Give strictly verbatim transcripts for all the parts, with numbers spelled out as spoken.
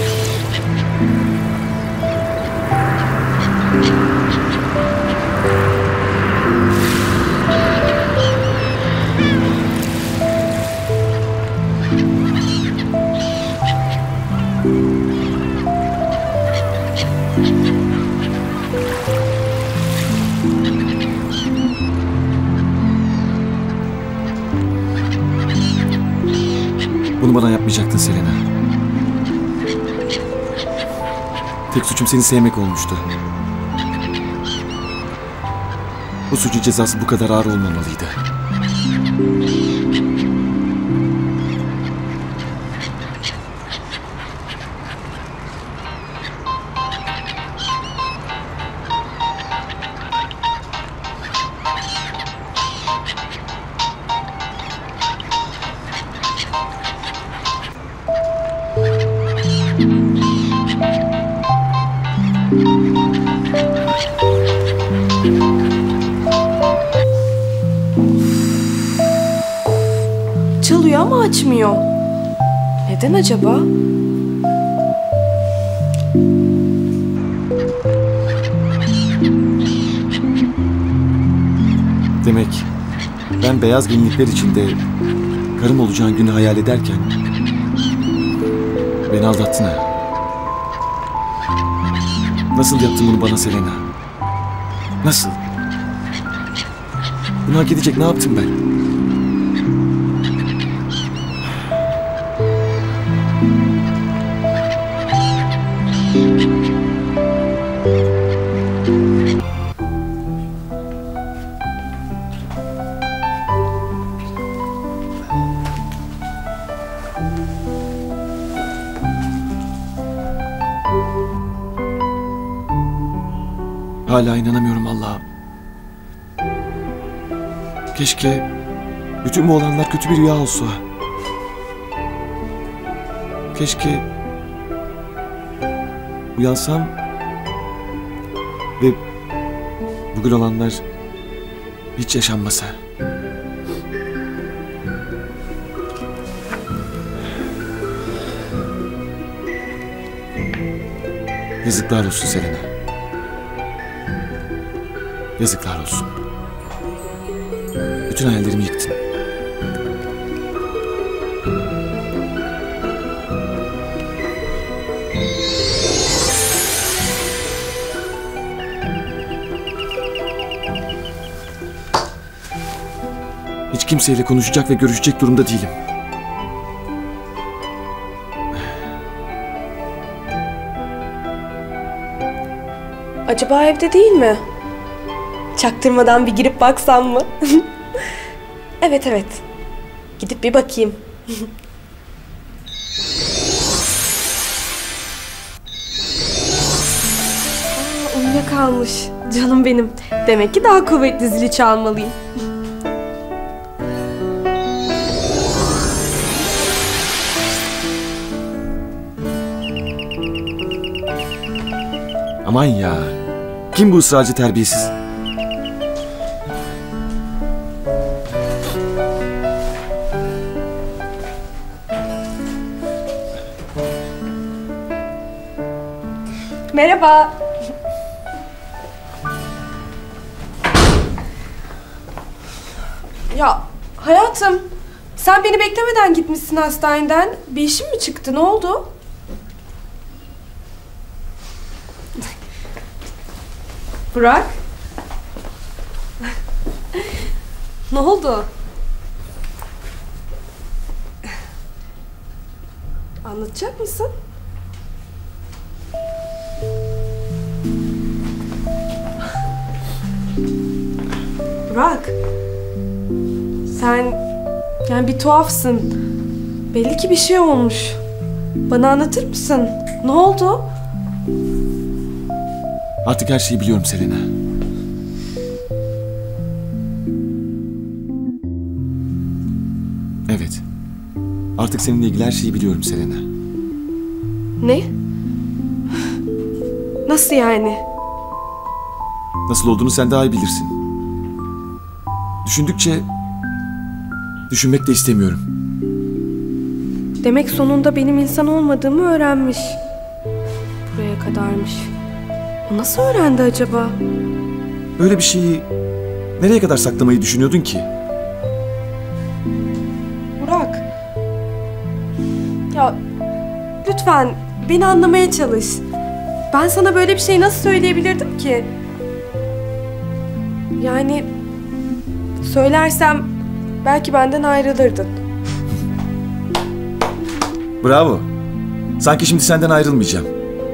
Bunu bana yapmayacaktın Selena. Tek suçum seni sevmek olmuştu. Bu suçun cezası bu kadar ağır olmamalıydı. Çalıyor ama açmıyor. Neden acaba? Demek ben beyaz gelinlikler içinde karım olacağın günü hayal ederken beni aldattın ha. Nasıl yaptın bunu bana Selena? Nasıl? Bunu hak edecek ne yaptım ben? Hala inanamıyorum Allah'ım. Keşke bütün bu olanlar kötü bir rüya olsa. Keşke uyansam ve bugün olanlar hiç yaşanmasa. Yazıklar olsun Selena. Yazıklar olsun. Bütün hayallerimi yıktın. Hiç kimseyle konuşacak ve görüşecek durumda değilim. Acaba evde değil mi? Çaktırmadan bir girip baksam mı? Evet evet. Gidip bir bakayım. Aa, uyuyakalmış. Canım benim. Demek ki daha kuvvetli zili çalmalıyım. Aman ya. Kim bu ısrarcı terbiyesiz? Merhaba. Ya hayatım, sen beni beklemeden gitmişsin hastaneden. Bir işin mi çıktı? Ne oldu? Burak. Ne oldu? Anlatacak mısın? Burak. Sen yani bir tuhafsın. Belli ki bir şey olmuş. Bana anlatır mısın? Ne oldu? Artık her şeyi biliyorum Selena. Evet. Artık seninle ilgili her şeyi biliyorum Selena. Ne? Nasıl yani? Nasıl olduğunu sen daha iyi bilirsin. Düşündükçe düşünmek de istemiyorum. Demek sonunda benim insan olmadığımı öğrenmiş. Buraya kadarmış. O nasıl öğrendi acaba? Böyle bir şeyi nereye kadar saklamayı düşünüyordun ki? Burak. Ya lütfen beni anlamaya çalış. Ben sana böyle bir şey nasıl söyleyebilirdim ki? Yani söylersem belki benden ayrılırdın. Bravo. Sanki şimdi senden ayrılmayacağım.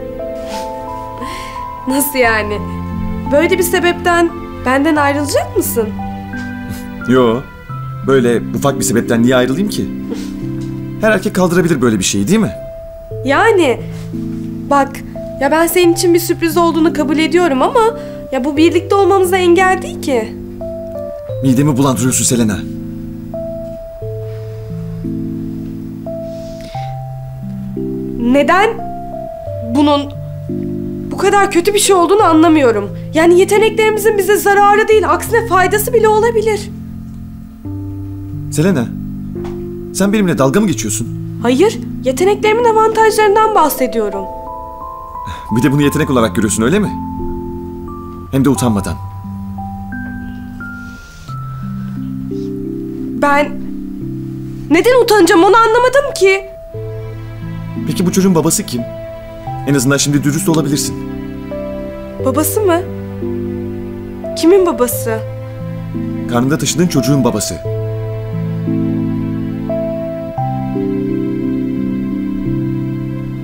Nasıl yani? Böyle bir sebepten benden ayrılacak mısın? Yo. Böyle ufak bir sebepten niye ayrılayım ki? Her erkek kaldırabilir böyle bir şeyi, değil mi? Yani bak ya ben senin için bir sürpriz olduğunu kabul ediyorum ama ya bu birlikte olmamıza engel değil ki. Midemi bulandırıyorsun Selena. Neden bunun bu kadar kötü bir şey olduğunu anlamıyorum. Yani yeteneklerimizin bize zararı değil, aksine faydası bile olabilir. Selena, sen benimle dalga mı geçiyorsun? Hayır, yeteneklerimin avantajlarından bahsediyorum. Bir de bunu yetenek olarak görüyorsun, öyle mi? Hem de utanmadan. Ben neden utanacağım onu anlamadım ki. Peki bu çocuğun babası kim? En azından şimdi dürüst olabilirsin. Babası mı? Kimin babası? Karnında taşıdığın çocuğun babası.